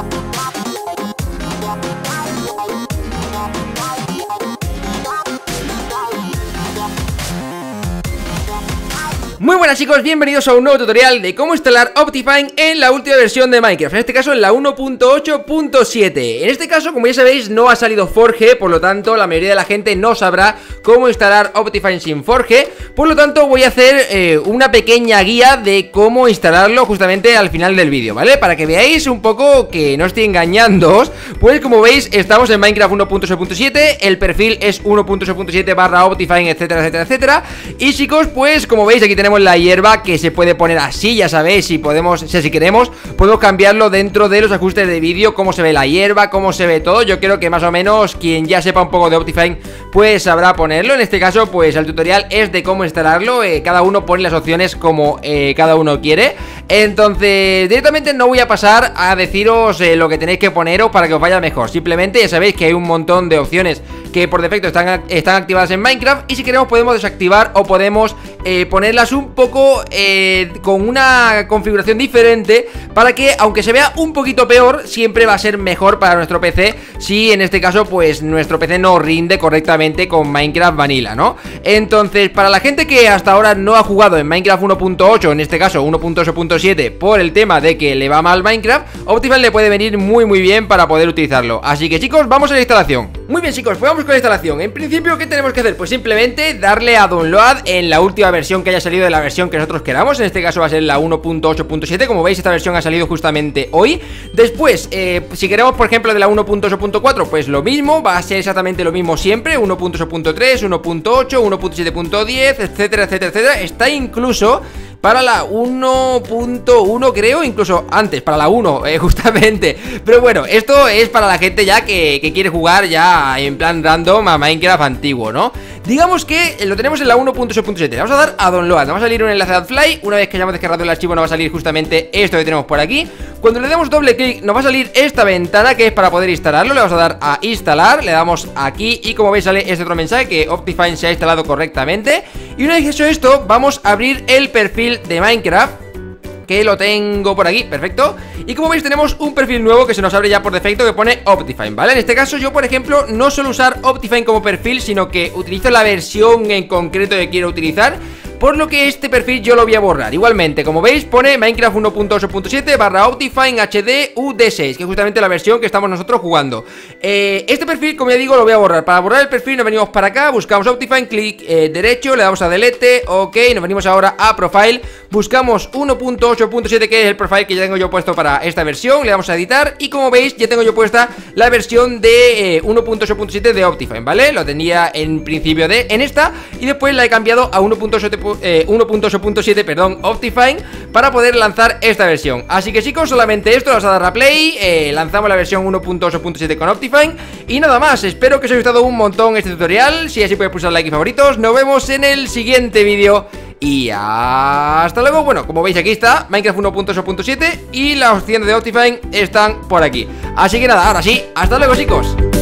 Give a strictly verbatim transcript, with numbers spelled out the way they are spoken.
Muy buenas chicos, bienvenidos a un nuevo tutorial de cómo instalar Optifine en la última versión de Minecraft. En este caso en la uno punto ocho punto siete. En este caso, como ya sabéis, no ha salido Forge. Por lo tanto, la mayoría de la gente no sabrá cómo instalar Optifine sin Forge. Por lo tanto, voy a hacer eh, una pequeña guía de cómo instalarlo justamente al final del vídeo, ¿vale? Para que veáis un poco que no estoy engañándoos. Pues como veis, estamos en Minecraft uno punto ocho punto siete. El perfil es uno punto ocho punto siete barra Optifine, etcétera, etcétera, etcétera. Y chicos, pues como veis, aquí tenemos la hierba que se puede poner así, ya sabéis, si podemos, o sea, si queremos, podemos cambiarlo dentro de los ajustes de vídeo, cómo se ve la hierba, cómo se ve todo. Yo creo que más o menos quien ya sepa un poco de Optifine, pues sabrá ponerlo. En este caso, pues el tutorial es de cómo instalarlo, eh, cada uno pone las opciones como eh, cada uno quiere. Entonces, directamente no voy a pasar a deciros eh, lo que tenéis que poneros para que os vaya mejor. Simplemente ya sabéis que hay un montón de opciones que por defecto están, están activadas en Minecraft, y si queremos podemos desactivar o podemos eh, ponerlas un poco eh, con una configuración diferente, para que aunque se vea un poquito peor, siempre va a ser mejor para nuestro P C, si en este caso pues nuestro P C no rinde correctamente con Minecraft Vanilla, ¿no? Entonces, para la gente que hasta ahora no ha jugado en Minecraft uno punto ocho, en este caso uno punto ocho punto siete, por el tema de que le va mal Minecraft, Optifine le puede venir muy muy bien para poder utilizarlo. Así que chicos, vamos a la instalación. Muy bien chicos, pues vamos con la instalación. En principio, ¿qué tenemos que hacer? Pues simplemente darle a download en la última versión que haya salido de la versión que nosotros queramos. En este caso va a ser la uno punto ocho punto siete. Como veis, esta versión ha salido justamente hoy. Después, eh, si queremos por ejemplo de la uno punto ocho punto cuatro, pues lo mismo, va a ser exactamente lo mismo siempre. Uno punto ocho punto tres, uno punto ocho, uno punto siete punto diez, etcétera, etcétera, etcétera. Está incluso para la uno punto uno, creo, incluso antes, para la uno, eh, justamente. Pero bueno, esto es para la gente ya que, que quiere jugar ya en plan random a Minecraft antiguo, ¿no? Digamos que lo tenemos en la uno punto ocho punto siete. Vamos a dar a download, vamos a salir un enlace de AdFly. Una vez que hayamos descargado el archivo nos va a salir justamente esto que tenemos por aquí. Cuando le demos doble clic nos va a salir esta ventana que es para poder instalarlo. Le vamos a dar a instalar, le damos aquí y como veis sale este otro mensaje, que Optifine se ha instalado correctamente. Y una vez hecho esto, vamos a abrir el perfil de Minecraft, que lo tengo por aquí, perfecto. Y como veis tenemos un perfil nuevo que se nos abre ya por defecto, que pone Optifine, ¿vale? En este caso yo, por ejemplo, no suelo usar Optifine como perfil, sino que utilizo la versión en concreto que quiero utilizar, por lo que este perfil yo lo voy a borrar. Igualmente, como veis, pone Minecraft uno punto ocho punto siete barra Optifine H D U D seis, que es justamente la versión que estamos nosotros jugando. eh, Este perfil, como ya digo, lo voy a borrar. Para borrar el perfil nos venimos para acá, buscamos Optifine, clic eh, derecho, le damos a Delete, ok, nos venimos ahora a Profile, buscamos uno punto ocho punto siete, que es el profile que ya tengo yo puesto para esta versión, le damos a editar y como veis ya tengo yo puesta la versión de eh, uno punto ocho punto siete de Optifine, ¿vale? Lo tenía en principio de en esta y después la he cambiado a uno punto ocho punto siete, perdón, Optifine, para poder lanzar esta versión. Así que chicos, solamente esto, le vamos a dar a play, eh, lanzamos la versión uno punto ocho punto siete con Optifine y nada más. Espero que os haya gustado un montón este tutorial. Si así, podéis pulsar like y favoritos. Nos vemos en el siguiente vídeo y hasta luego. Bueno, como veis aquí está Minecraft uno punto ocho punto siete y las opciones de Optifine están por aquí. Así que nada, ahora sí, hasta luego chicos.